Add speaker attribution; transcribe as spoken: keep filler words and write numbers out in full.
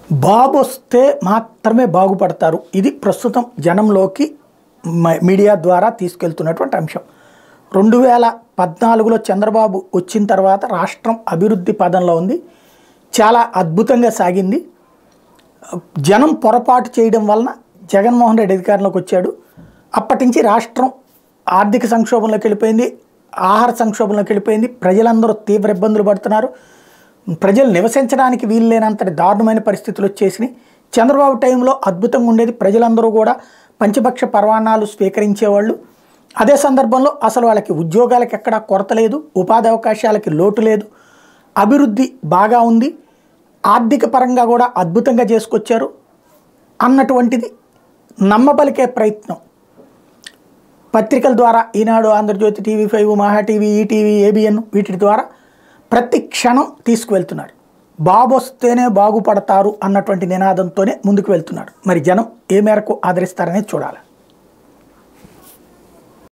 Speaker 1: బాబు వస్తే మాత్రమే బాగుపడతారు. ఇది ప్రస్తుతం జనంలోకి మీడియా ద్వారా తీసుకెళ్తున్నటువంటి అంశం. రెండు వేల పద్నాలుగులో చంద్రబాబు వచ్చిన తర్వాత రాష్ట్రం అభివృద్ధి పదంలో ఉంది, చాలా అద్భుతంగా సాగింది. జనం పొరపాటు చేయడం వలన జగన్మోహన్ రెడ్డి అధికారంలోకి వచ్చాడు. అప్పటి నుంచి రాష్ట్రం ఆర్థిక సంక్షోభంలోకి వెళ్ళిపోయింది, ఆహార సంక్షోభంలోకి వెళ్ళిపోయింది. ప్రజలందరూ తీవ్ర ఇబ్బందులు పడుతున్నారు. ప్రజలు నివసించడానికి వీలు లేనంతటి దారుణమైన పరిస్థితులు వచ్చేసినాయి. చంద్రబాబు టైంలో అద్భుతంగా ఉండేది, ప్రజలందరూ కూడా పంచపక్ష పరమాణాలు స్వీకరించేవాళ్ళు. అదే సందర్భంలో అసలు వాళ్ళకి ఉద్యోగాలకు ఎక్కడా కొరత లేదు, ఉపాధి అవకాశాలకి లోటు లేదు, అభివృద్ధి బాగా ఉంది, ఆర్థిక పరంగా కూడా అద్భుతంగా చేసుకొచ్చారు అన్నటువంటిది నమ్మబలికే ప్రయత్నం పత్రికల ద్వారా Eenadu, Andhrajyothy, TV five, Maha TV, ETV, ABN వీటి ద్వారా ప్రతి క్షణం తీసుకువెళ్తున్నారు. బాబు వస్తేనే బాగుపడతారు అన్నటువంటి నినాదంతోనే ముందుకు వెళ్తున్నారు. మరి జనం ఏ మేరకు ఆదరిస్తారనేది చూడాలి.